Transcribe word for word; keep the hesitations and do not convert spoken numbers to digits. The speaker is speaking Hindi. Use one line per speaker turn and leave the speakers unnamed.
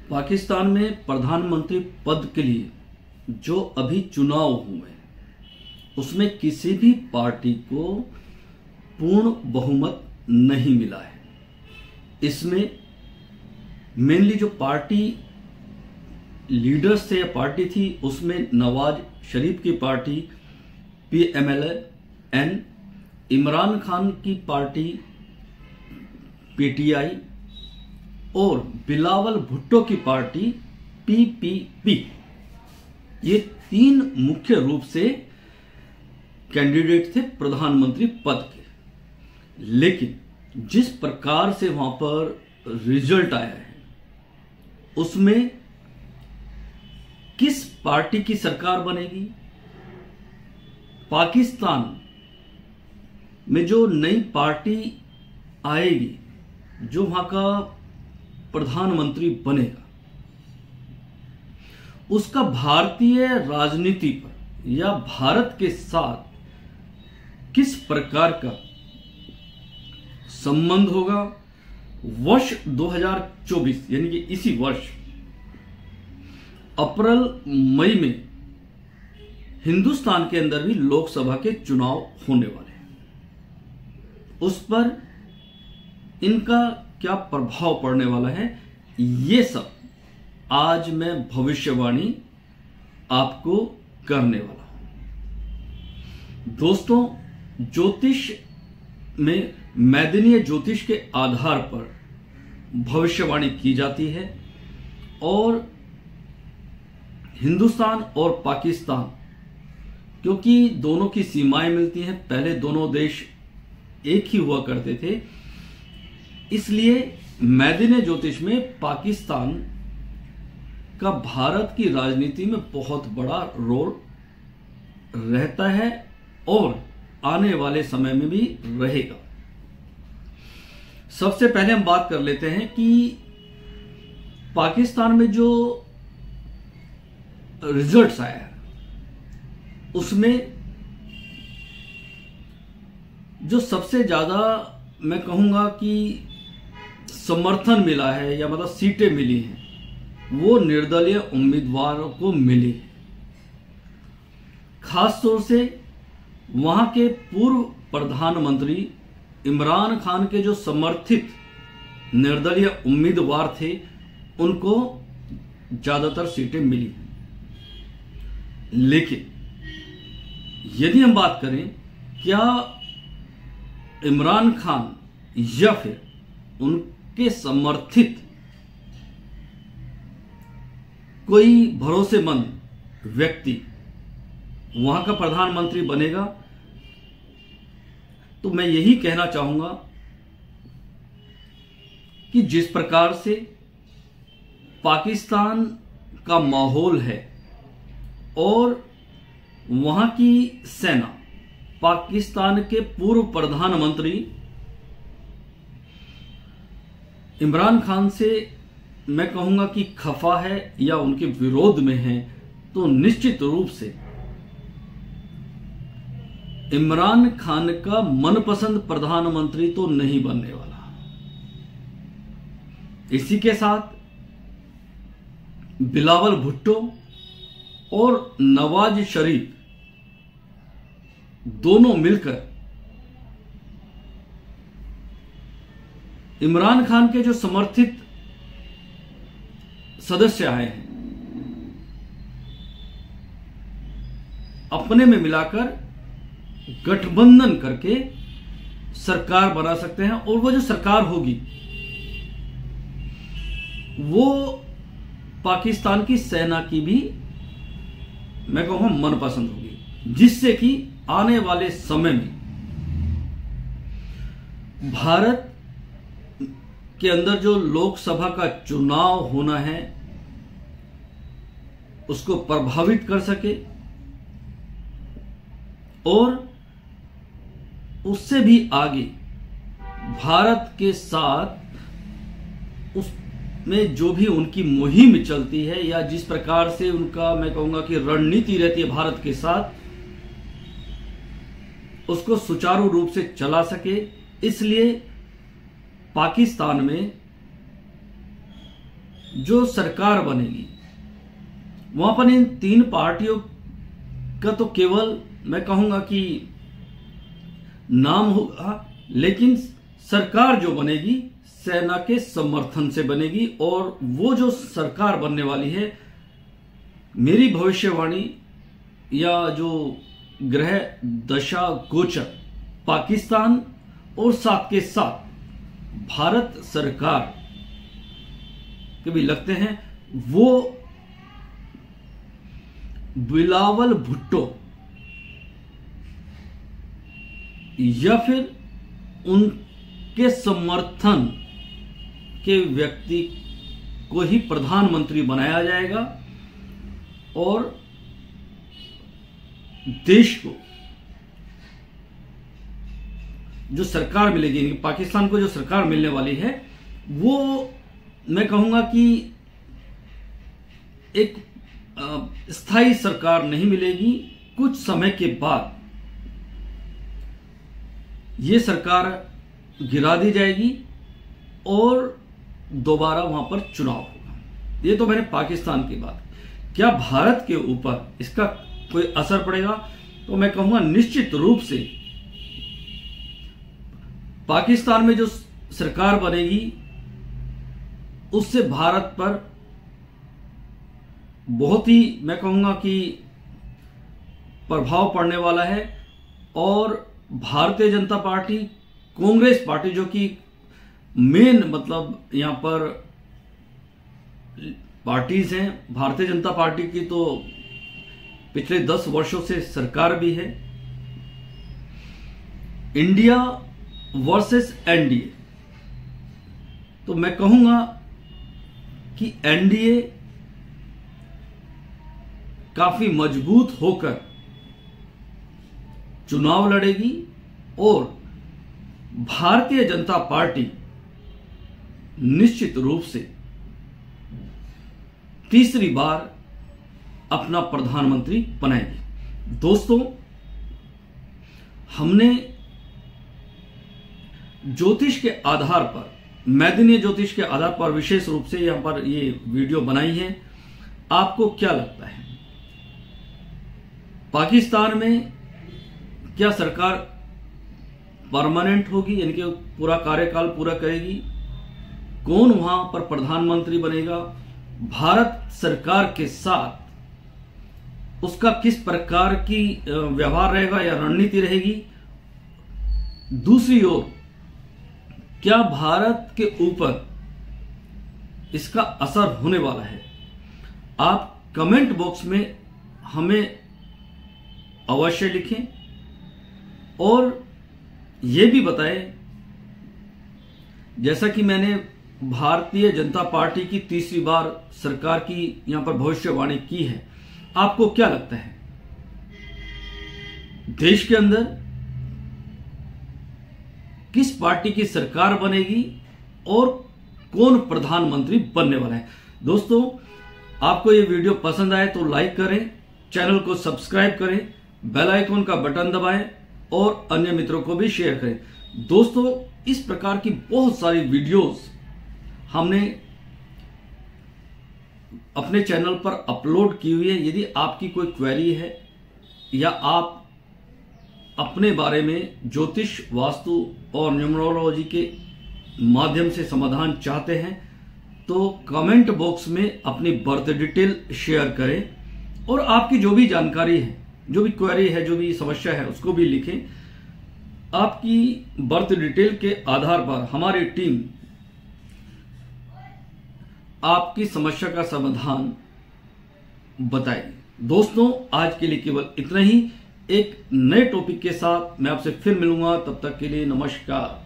पाकिस्तान में प्रधानमंत्री पद के लिए जो अभी चुनाव हुए उसमें किसी भी पार्टी को पूर्ण बहुमत नहीं मिला है। इसमें मेनली जो पार्टी लीडर्स थे या पार्टी थी उसमें नवाज शरीफ की party P M L N, Imran Khan की पार्टी पी टी आई और बिलावल भुट्टो की पार्टी पी पी पी, ये तीन मुख्य रूप से कैंडिडेट थे प्रधानमंत्री पद के। लेकिन जिस प्रकार से वहां पर रिजल्ट आया है उसमें किस पार्टी की सरकार बनेगी, पाकिस्तान में जो नई पार्टी आएगी, जो वहां का प्रधानमंत्री बनेगा, उसका भारतीय राजनीति पर या भारत के साथ किस प्रकार का संबंध होगा। वर्ष दो हज़ार चौबीस यानी कि इसी वर्ष अप्रैल मई में हिंदुस्तान के अंदर भी लोकसभा के चुनाव होने वाले हैं, उस पर इनका क्या प्रभाव पड़ने वाला है, ये सब आज मैं भविष्यवाणी आपको करने वाला हूं। दोस्तों, ज्योतिष में मैदनीय ज्योतिष के आधार पर भविष्यवाणी की जाती है और हिंदुस्तान और पाकिस्तान, क्योंकि दोनों की सीमाएं मिलती हैं, पहले दोनों देश एक ही हुआ करते थे, इसलिए मैदनीय ज्योतिष में पाकिस्तान का भारत की राजनीति में बहुत बड़ा रोल रहता है और आने वाले समय में भी रहेगा। सबसे पहले हम बात कर लेते हैं कि पाकिस्तान में जो रिजल्ट्स आया है उसमें जो सबसे ज्यादा मैं कहूंगा कि समर्थन मिला है या मतलब सीटें मिली हैं वो निर्दलीय उम्मीदवारों को मिली है। खास तौर से वहां के पूर्व प्रधानमंत्री इमरान खान के जो समर्थित निर्दलीय उम्मीदवार थे उनको ज्यादातर सीटें मिली। लेकिन यदि हम बात करें क्या इमरान खान या फिर उनके समर्थित कोई भरोसेमंद व्यक्ति वहां का प्रधानमंत्री बनेगा, तो मैं यही कहना चाहूंगा कि जिस प्रकार से पाकिस्तान का माहौल है और वहां की सेना पाकिस्तान के पूर्व प्रधानमंत्री इमरान खान से मैं कहूंगा कि खफा है या उनके विरोध में है, तो निश्चित रूप से इमरान खान का मनपसंद प्रधानमंत्री तो नहीं बनने वाला। इसी के साथ बिलावल भुट्टो और नवाज शरीफ दोनों मिलकर इमरान खान के जो समर्थित सदस्य आए हैं अपने में मिलाकर गठबंधन करके सरकार बना सकते हैं और वो जो सरकार होगी वो पाकिस्तान की सेना की भी मैं कहूंगा मनपसंद होगी, जिससे कि आने वाले समय में भारत के अंदर जो लोकसभा का चुनाव होना है उसको प्रभावित कर सके और उससे भी आगे भारत के साथ उसमें जो भी उनकी मुहिम चलती है या जिस प्रकार से उनका मैं कहूंगा कि रणनीति रहती है भारत के साथ, उसको सुचारू रूप से चला सके। इसलिए पाकिस्तान में जो सरकार बनेगी वहां पर इन तीन पार्टियों का तो केवल मैं कहूंगा कि नाम होगा, लेकिन सरकार जो बनेगी सेना के समर्थन से बनेगी। और वो जो सरकार बनने वाली है, मेरी भविष्यवाणी या जो ग्रह दशा गोचर पाकिस्तान और साथ के साथ भारत सरकार के भी लगते हैं, वो बिलावल भुट्टो या फिर उनके समर्थन के व्यक्ति को ही प्रधानमंत्री बनाया जाएगा और देश को जो सरकार मिलेगी, पाकिस्तान को जो सरकार मिलने वाली है, वो मैं कहूंगा कि एक स्थायी सरकार नहीं मिलेगी। कुछ समय के बाद ये सरकार गिरा दी जाएगी और दोबारा वहां पर चुनाव होगा। ये तो मैंने पाकिस्तान की बात। क्या भारत के ऊपर इसका कोई असर पड़ेगा? तो मैं कहूंगा निश्चित रूप से पाकिस्तान में जो सरकार बनेगी उससे भारत पर बहुत ही मैं कहूंगा कि प्रभाव पड़ने वाला है। और भारतीय जनता पार्टी, कांग्रेस पार्टी जो कि मेन मतलब यहां पर पार्टीज हैं, भारतीय जनता पार्टी की तो पिछले दस वर्षों से सरकार भी है। इंडिया वर्सेस एनडीए, तो मैं कहूंगा कि एनडीए काफी मजबूत होकर चुनाव लड़ेगी और भारतीय जनता पार्टी निश्चित रूप से तीसरी बार अपना प्रधानमंत्री बनाएगी। दोस्तों, हमने ज्योतिष के आधार पर, मैदिनीय ज्योतिष के आधार पर विशेष रूप से यहां पर ये वीडियो बनाई है। आपको क्या लगता है, पाकिस्तान में क्या सरकार परमानेंट होगी, यानी कि पूरा कार्यकाल पूरा करेगी? कौन वहां पर प्रधानमंत्री बनेगा? भारत सरकार के साथ उसका किस प्रकार की व्यवहार रहेगा या रणनीति रहेगी? दूसरी ओर, क्या भारत के ऊपर इसका असर होने वाला है? आप कमेंट बॉक्स में हमें अवश्य लिखें और यह भी बताएं, जैसा कि मैंने भारतीय जनता पार्टी की तीसरी बार सरकार की यहां पर भविष्यवाणी की है, आपको क्या लगता है देश के अंदर किस पार्टी की सरकार बनेगी और कौन प्रधानमंत्री बनने वाला है? दोस्तों, आपको ये वीडियो पसंद आए तो लाइक करें, चैनल को सब्सक्राइब करें, बेल आइकन का बटन दबाएं और अन्य मित्रों को भी शेयर करें। दोस्तों, इस प्रकार की बहुत सारी वीडियोस हमने अपने चैनल पर अपलोड की हुई है। यदि आपकी कोई क्वेरी है या आप अपने बारे में ज्योतिष, वास्तु और न्यूमरोलॉजी के माध्यम से समाधान चाहते हैं तो कमेंट बॉक्स में अपनी बर्थ डिटेल शेयर करें और आपकी जो भी जानकारी है, जो भी क्वेरी है, जो भी समस्या है, उसको भी लिखें। आपकी बर्थ डिटेल के आधार पर हमारी टीम आपकी समस्या का समाधान बताएगी। दोस्तों, आज के लिए केवल इतना ही। एक नए टॉपिक के साथ मैं आपसे फिर मिलूंगा, तब तक के लिए नमस्कार।